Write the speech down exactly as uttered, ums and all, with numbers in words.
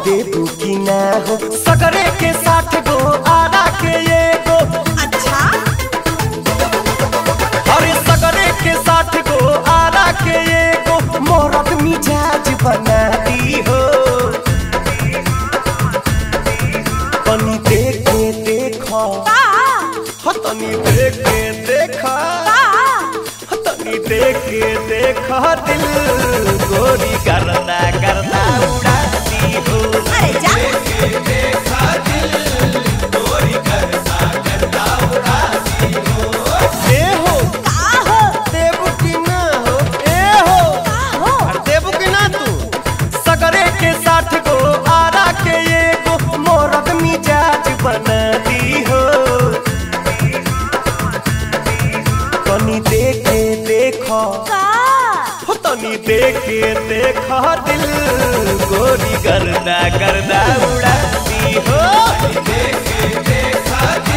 देबू की ना हो सगरे के साथ गो आरा के ये गो। अच्छा अरे सगरे के साथ गो आरा के ये गो मोरत मिजाज बना दी हो। तनी देखे देखो हो तनी देखे देखा तनी देखे देखा दिल गोरी करना करना उड़ाती हो। अरे जा देखे देखा दिल गोरी करना करना उड़ाती हो। ए हो का हो देबू की ना हो ए हो का हो अरे देबू की ना तू सगरे के साथ गो आरा के ये गो मोरत मिजाज बना दी हो। तनी देखे देखो का हो तनी देखे देखो दिल गोरी करना करना उड़ाती हो। देखे देखा